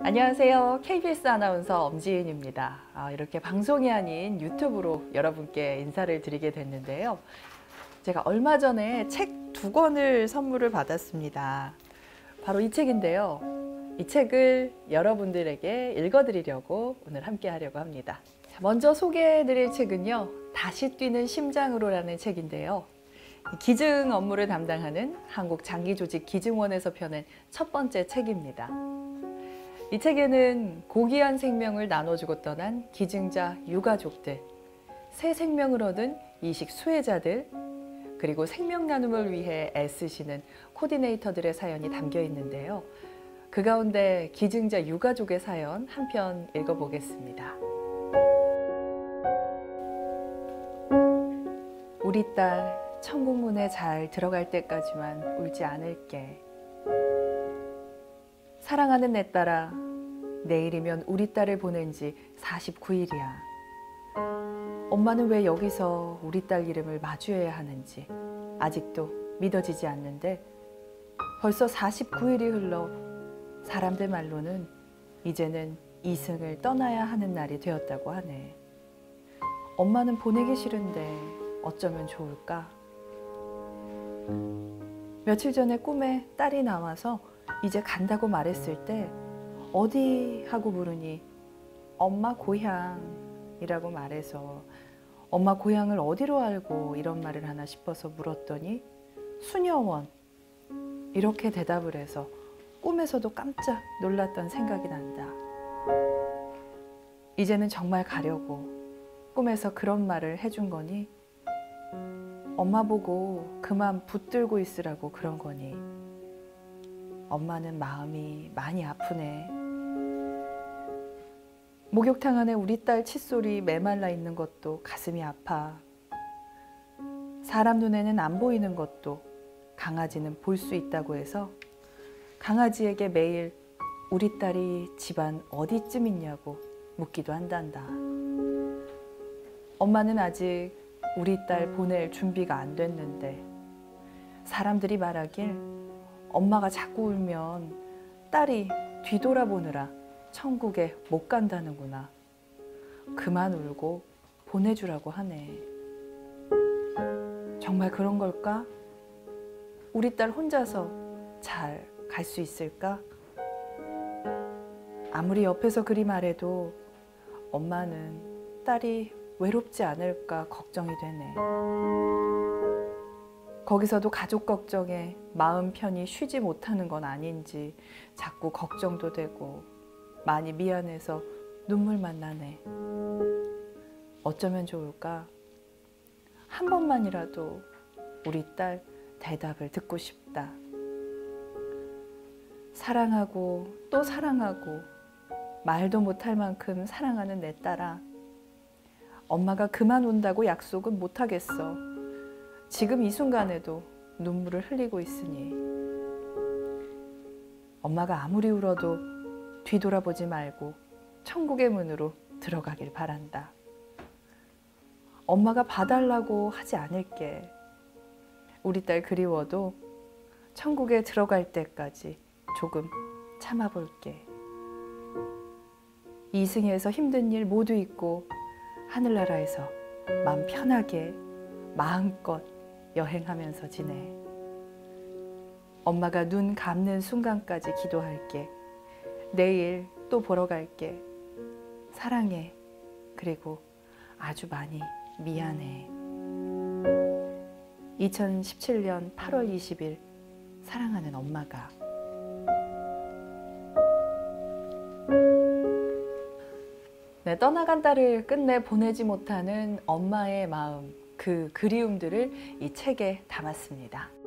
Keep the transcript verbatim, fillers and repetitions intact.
안녕하세요. 케이비에스 아나운서 엄지은입니다. 아, 이렇게 방송이 아닌 유튜브로 여러분께 인사를 드리게 됐는데요. 제가 얼마 전에 책 두 권을 선물을 받았습니다. 바로 이 책인데요. 이 책을 여러분들에게 읽어드리려고 오늘 함께 하려고 합니다. 먼저 소개해드릴 책은요. 다시 뛰는 심장으로라는 책인데요. 기증 업무를 담당하는 한국장기조직기증원에서 펴낸 첫 번째 책입니다. 이 책에는 고귀한 생명을 나눠주고 떠난 기증자 유가족들, 새 생명을 얻은 이식 수혜자들, 그리고 생명 나눔을 위해 애쓰시는 코디네이터들의 사연이 담겨 있는데요. 그 가운데 기증자 유가족의 사연 한 편 읽어보겠습니다. 우리 딸 천국문에 잘 들어갈 때까지만 울지 않을게. 사랑하는 내 딸아, 내일이면 우리 딸을 보낸 지 사십구 일이야. 엄마는 왜 여기서 우리 딸 이름을 마주해야 하는지 아직도 믿어지지 않는데 벌써 사십구 일이 흘러 사람들 말로는 이제는 이승을 떠나야 하는 날이 되었다고 하네. 엄마는 보내기 싫은데 어쩌면 좋을까? 며칠 전에 꿈에 딸이 나와서 이제 간다고 말했을 때 어디 하고 물으니 엄마 고향이라고 말해서 엄마 고향을 어디로 알고 이런 말을 하나 싶어서 물었더니 수녀원 이렇게 대답을 해서 꿈에서도 깜짝 놀랐던 생각이 난다. 이제는 정말 가려고 꿈에서 그런 말을 해준 거니? 엄마 보고 그만 붙들고 있으라고 그런 거니? 엄마는 마음이 많이 아프네. 목욕탕 안에 우리 딸 칫솔이 메말라 있는 것도 가슴이 아파. 사람 눈에는 안 보이는 것도 강아지는 볼 수 있다고 해서 강아지에게 매일 우리 딸이 집안 어디쯤 있냐고 묻기도 한단다. 엄마는 아직 우리 딸 보낼 준비가 안 됐는데 사람들이 말하길 엄마가 자꾸 울면 딸이 뒤돌아보느라 천국에 못 간다는구나. 그만 울고 보내주라고 하네. 정말 그런 걸까? 우리 딸 혼자서 잘 갈 수 있을까? 아무리 옆에서 그리 말해도 엄마는 딸이 외롭지 않을까 걱정이 되네. 거기서도 가족 걱정에 마음 편히 쉬지 못하는 건 아닌지 자꾸 걱정도 되고 많이 미안해서 눈물만 나네. 어쩌면 좋을까? 한 번만이라도 우리 딸 대답을 듣고 싶다. 사랑하고 또 사랑하고 말도 못할 만큼 사랑하는 내 딸아, 엄마가 그만 운다고 약속은 못하겠어. 지금 이 순간에도 눈물을 흘리고 있으니 엄마가 아무리 울어도 뒤돌아보지 말고 천국의 문으로 들어가길 바란다. 엄마가 봐달라고 하지 않을게. 우리 딸 그리워도 천국에 들어갈 때까지 조금 참아볼게. 이승에서 힘든 일 모두 잊고 하늘나라에서 마음 편하게 마음껏 여행하면서 지내. 엄마가 눈 감는 순간까지 기도할게. 내일 또 보러 갈게. 사랑해. 그리고 아주 많이 미안해. 이천십칠 년 팔월 이십일 사랑하는 엄마가. 네, 떠나간 딸을 끝내 보내지 못하는 엄마의 마음, 그 그리움들을 이 책에 담았습니다.